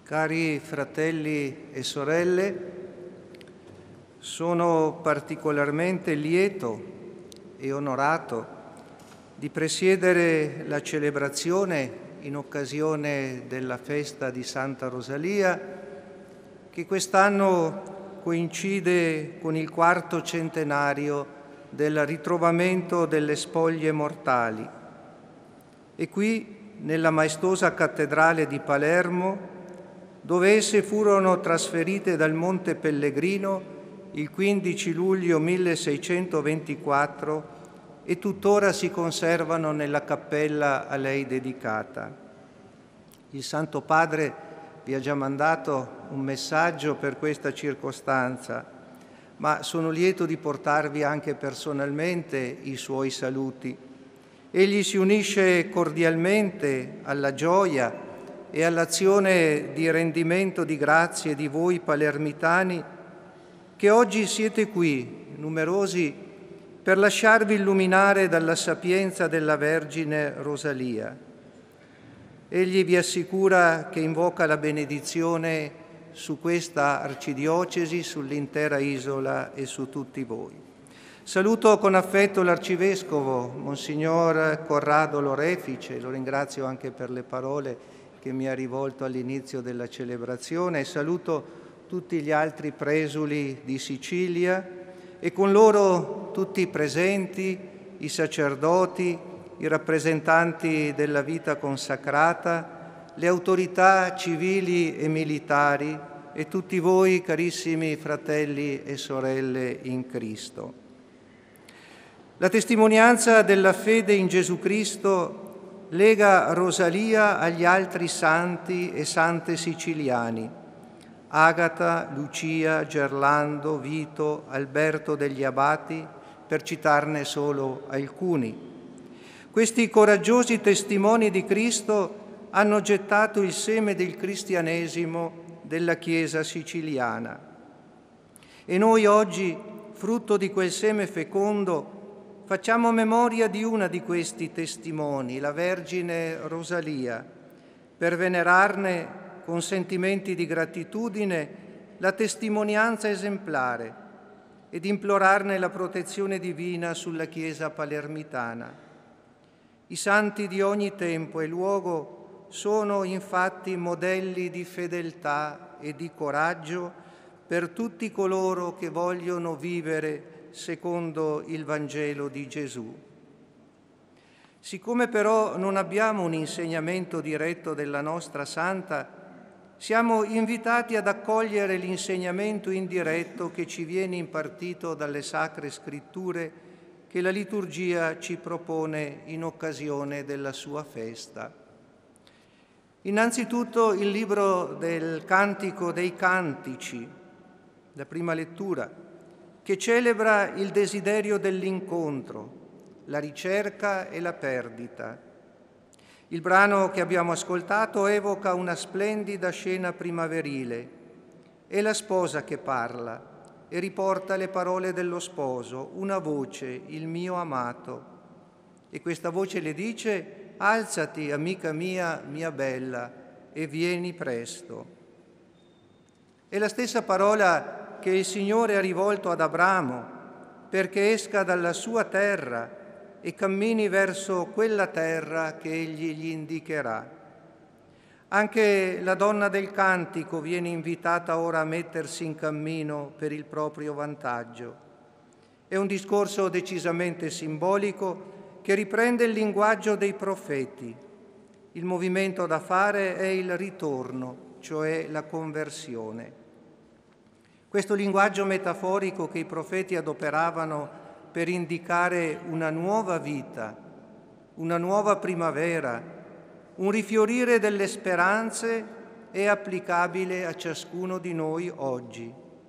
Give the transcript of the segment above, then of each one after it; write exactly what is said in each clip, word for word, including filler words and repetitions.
Cari fratelli e sorelle, sono particolarmente lieto e onorato di presiedere la celebrazione in occasione della festa di Santa Rosalia, che quest'anno coincide con il quarto centenario del ritrovamento delle spoglie mortali. E qui, nella maestosa cattedrale di Palermo, dove esse furono trasferite dal Monte Pellegrino il quindici luglio milleseicentoventiquattro e tuttora si conservano nella cappella a lei dedicata. Il Santo Padre vi ha già mandato un messaggio per questa circostanza, ma sono lieto di portarvi anche personalmente i suoi saluti. Egli si unisce cordialmente alla gioia e all'azione di rendimento di grazie di voi palermitani che oggi siete qui, numerosi, per lasciarvi illuminare dalla sapienza della Vergine Rosalia. Egli vi assicura che invoca la benedizione su questa arcidiocesi, sull'intera isola e su tutti voi. Saluto con affetto l'Arcivescovo, Monsignor Corrado Lorefice, lo ringrazio anche per le parole che mi ha rivolto all'inizio della celebrazione, e saluto tutti gli altri presuli di Sicilia e con loro tutti i presenti, i sacerdoti, i rappresentanti della vita consacrata, le autorità civili e militari e tutti voi, carissimi fratelli e sorelle in Cristo. La testimonianza della fede in Gesù Cristo lega Rosalia agli altri santi e sante siciliani, Agata, Lucia, Gerlando, Vito, Alberto degli Abati, per citarne solo alcuni. Questi coraggiosi testimoni di Cristo hanno gettato il seme del cristianesimo della Chiesa siciliana. E noi oggi, frutto di quel seme fecondo, facciamo memoria di una di questi testimoni, la Vergine Rosalia, per venerarne con sentimenti di gratitudine la testimonianza esemplare ed implorarne la protezione divina sulla Chiesa palermitana. I santi di ogni tempo e luogo sono infatti modelli di fedeltà e di coraggio per tutti coloro che vogliono vivere secondo il Vangelo di Gesù. Siccome però non abbiamo un insegnamento diretto della nostra Santa, siamo invitati ad accogliere l'insegnamento indiretto che ci viene impartito dalle Sacre Scritture che la liturgia ci propone in occasione della sua festa. Innanzitutto il libro del Cantico dei Cantici, la prima lettura, che celebra il desiderio dell'incontro, la ricerca e la perdita. Il brano che abbiamo ascoltato evoca una splendida scena primaverile. È la sposa che parla e riporta le parole dello sposo, una voce, il mio amato. E questa voce le dice: alzati, amica mia, mia bella, e vieni presto. È la stessa parola che il Signore ha rivolto ad Abramo perché esca dalla sua terra e cammini verso quella terra che egli gli indicherà. Anche la donna del cantico viene invitata ora a mettersi in cammino per il proprio vantaggio. È un discorso decisamente simbolico che riprende il linguaggio dei profeti. Il movimento da fare è il ritorno, cioè la conversione. Questo linguaggio metaforico che i profeti adoperavano per indicare una nuova vita, una nuova primavera, un rifiorire delle speranze è applicabile a ciascuno di noi oggi.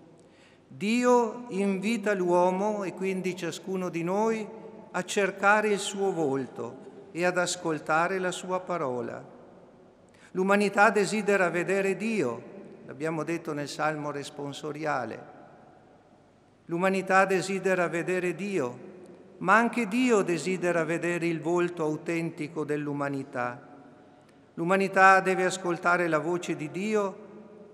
Dio invita l'uomo, e quindi ciascuno di noi, a cercare il suo volto e ad ascoltare la sua parola. L'umanità desidera vedere Dio, l'abbiamo detto nel Salmo responsoriale. L'umanità desidera vedere Dio, ma anche Dio desidera vedere il volto autentico dell'umanità. L'umanità deve ascoltare la voce di Dio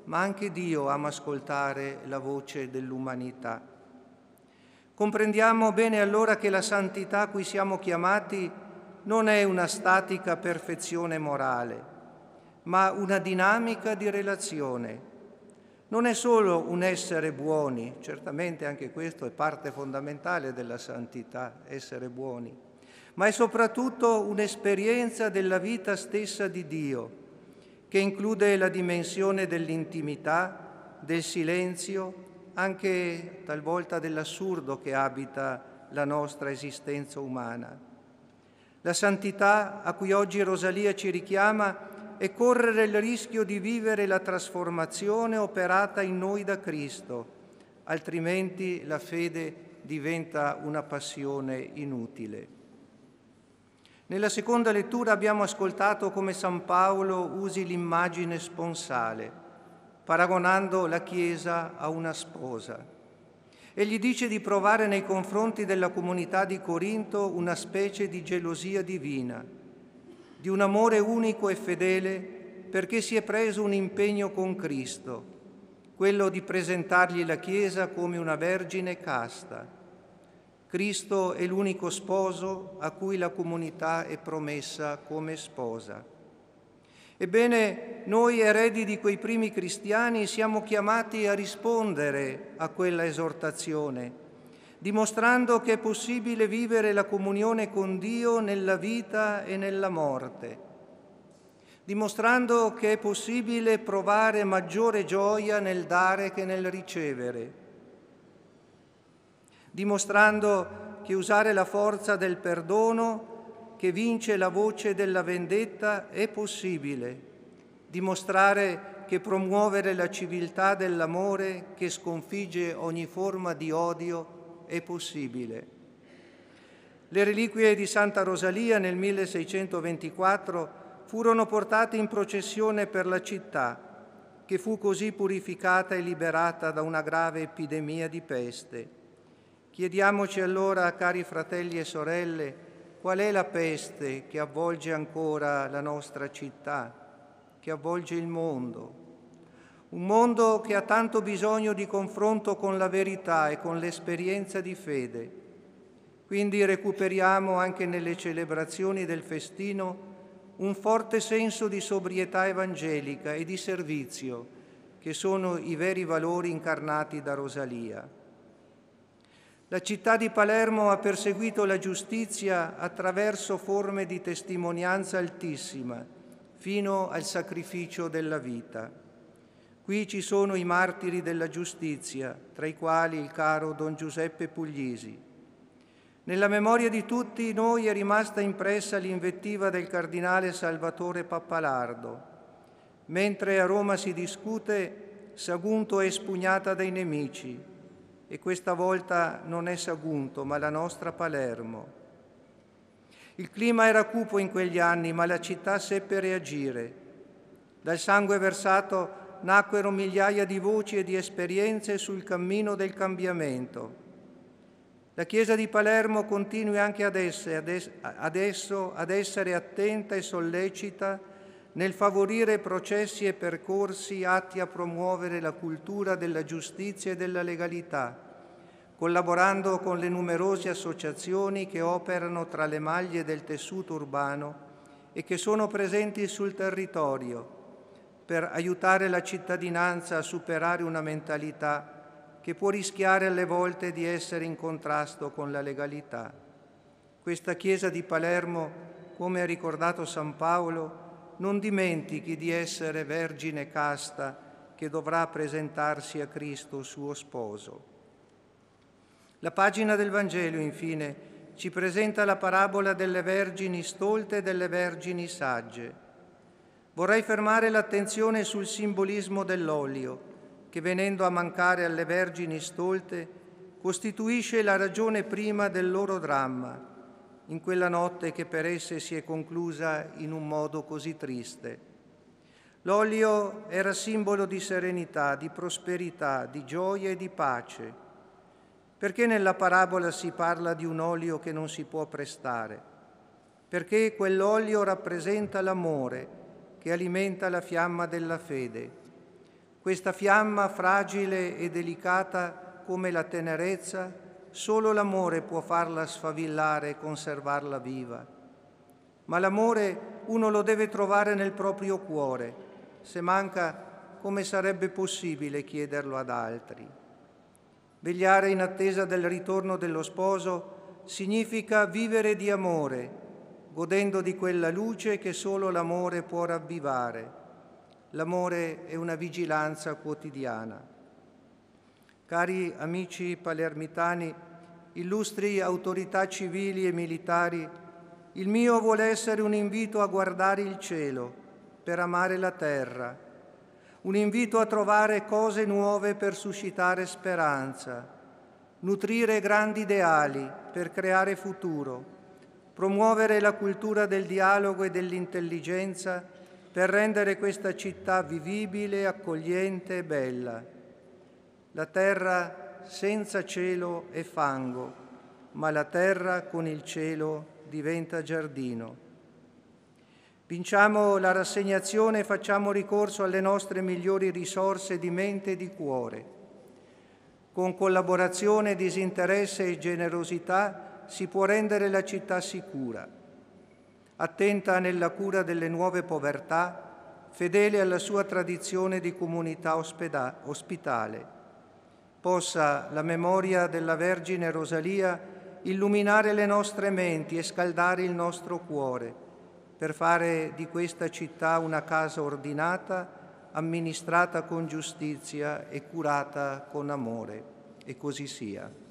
ma anche Dio ama ascoltare la voce dell'umanità. Comprendiamo bene allora che la santità a cui siamo chiamati non è una statica perfezione morale, ma una dinamica di relazione. Non è solo un essere buoni, certamente anche questo è parte fondamentale della santità, essere buoni, ma è soprattutto un'esperienza della vita stessa di Dio, che include la dimensione dell'intimità, del silenzio, anche talvolta dell'assurdo che abita la nostra esistenza umana. La santità a cui oggi Rosalia ci richiama è correre il rischio di vivere la trasformazione operata in noi da Cristo, altrimenti la fede diventa una passione inutile. Nella seconda lettura abbiamo ascoltato come San Paolo usi l'immagine sponsale, paragonando la Chiesa a una sposa. Egli dice di provare nei confronti della comunità di Corinto una specie di gelosia divina, di un amore unico e fedele, perché si è preso un impegno con Cristo, quello di presentargli la Chiesa come una vergine casta. Cristo è l'unico sposo a cui la comunità è promessa come sposa. Ebbene, noi eredi di quei primi cristiani siamo chiamati a rispondere a quella esortazione, dimostrando che è possibile vivere la comunione con Dio nella vita e nella morte, dimostrando che è possibile provare maggiore gioia nel dare che nel ricevere, dimostrando che usare la forza del perdono che vince la voce della vendetta è possibile, dimostrare che promuovere la civiltà dell'amore che sconfigge ogni forma di odio è possibile. Le reliquie di Santa Rosalia nel milleseicentoventiquattro furono portate in processione per la città, che fu così purificata e liberata da una grave epidemia di peste. Chiediamoci allora, cari fratelli e sorelle, qual è la peste che avvolge ancora la nostra città, che avvolge il mondo? Un mondo che ha tanto bisogno di confronto con la verità e con l'esperienza di fede. Quindi recuperiamo anche nelle celebrazioni del festino un forte senso di sobrietà evangelica e di servizio, che sono i veri valori incarnati da Rosalia. La città di Palermo ha perseguito la giustizia attraverso forme di testimonianza altissima, fino al sacrificio della vita. Qui ci sono i martiri della giustizia, tra i quali il caro Don Giuseppe Puglisi. Nella memoria di tutti noi è rimasta impressa l'invettiva del cardinale Salvatore Pappalardo. Mentre a Roma si discute, Sagunto è espugnata dai nemici, e questa volta non è Sagunto, ma la nostra Palermo. Il clima era cupo in quegli anni, ma la città seppe reagire. Dal sangue versato nacquero migliaia di voci e di esperienze sul cammino del cambiamento. La Chiesa di Palermo continui anche adesso ad essere attenta e sollecita nel favorire processi e percorsi atti a promuovere la cultura della giustizia e della legalità, collaborando con le numerose associazioni che operano tra le maglie del tessuto urbano e che sono presenti sul territorio, per aiutare la cittadinanza a superare una mentalità che può rischiare alle volte di essere in contrasto con la legalità. Questa Chiesa di Palermo, come ha ricordato San Paolo, non dimentichi di essere vergine casta che dovrà presentarsi a Cristo suo sposo. La pagina del Vangelo, infine, ci presenta la parabola delle vergini stolte e delle vergini sagge. Vorrei fermare l'attenzione sul simbolismo dell'olio, che venendo a mancare alle vergini stolte costituisce la ragione prima del loro dramma, in quella notte che per esse si è conclusa in un modo così triste. L'olio era simbolo di serenità, di prosperità, di gioia e di pace. Perché nella parabola si parla di un olio che non si può prestare? Perché quell'olio rappresenta l'amore che alimenta la fiamma della fede. Questa fiamma fragile e delicata come la tenerezza, solo l'amore può farla sfavillare e conservarla viva. Ma l'amore uno lo deve trovare nel proprio cuore. Se manca, come sarebbe possibile chiederlo ad altri? Vegliare in attesa del ritorno dello sposo significa vivere di amore, godendo di quella luce che solo l'amore può ravvivare. L'amore è una vigilanza quotidiana. Cari amici palermitani, illustri autorità civili e militari, il mio vuole essere un invito a guardare il cielo per amare la terra, un invito a trovare cose nuove per suscitare speranza, nutrire grandi ideali per creare futuro, promuovere la cultura del dialogo e dell'intelligenza per rendere questa città vivibile, accogliente e bella. La terra senza cielo è fango, ma la terra con il cielo diventa giardino. Vinciamo la rassegnazione e facciamo ricorso alle nostre migliori risorse di mente e di cuore. Con collaborazione, disinteresse e generosità si può rendere la città sicura, attenta nella cura delle nuove povertà, fedele alla sua tradizione di comunità ospeda- ospitale. Possa la memoria della Vergine Rosalia illuminare le nostre menti e scaldare il nostro cuore per fare di questa città una casa ordinata, amministrata con giustizia e curata con amore. E così sia.